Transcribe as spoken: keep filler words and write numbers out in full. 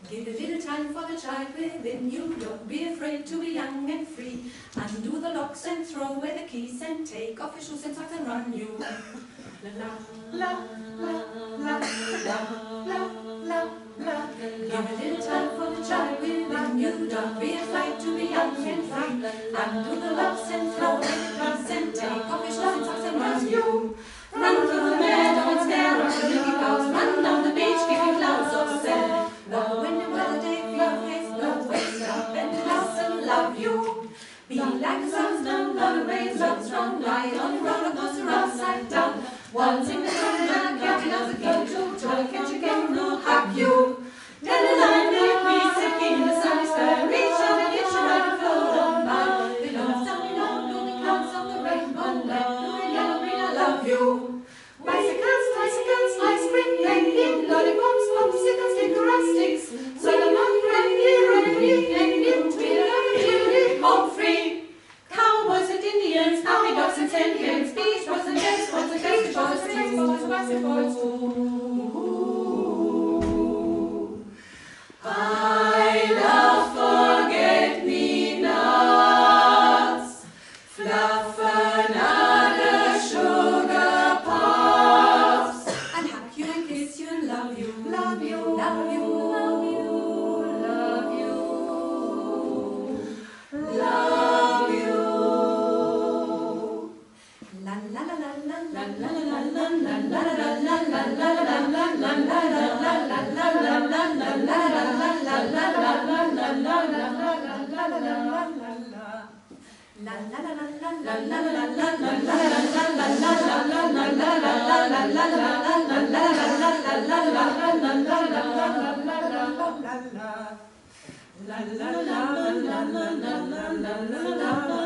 Give a little time for the child within you. Don't be afraid to be young and free. Undo the locks and throw away the keys and take off your shoes and socks and run you. La la la la la la la la. Give a little time for the child within you. Don't be afraid to be young and free. Undo the locks and throw away the keys and take off your shoes and socks and run you. Run through the meadow and stare at the lily pads. Run down the beach, kicking clouds of sand. No wind and weather, day for your face, no waste up and house and love you. Be like the sunstone, blown away, so strong, ride on the roller coaster upside down. Once in the sun, and a captain of the king, to try catch a kangaroo, hug you. Then a line leave me sinking in the sunny sky, reach out and hitch a ride and float on by. Below the sunny long, gloomy clouds of the rainbow, red, blue and yellow, green, I love you. Bicycles, tricycles, ice cream, hanging, lollipops, popsicles, sticker sticks. Solomon, granny, granny, hanging, tweedle, home free. Cowboys and Indians, happy dogs and sand hens, beach balls and tennis balls and basketballs, baseballs and basketballs. Ooh. I love forget-me-nots, fluffernutter, sugar pops. I'll hug you and kiss you and love you, love you, love you, love you, love you, love you. La la la la la la la la la la la la la la la la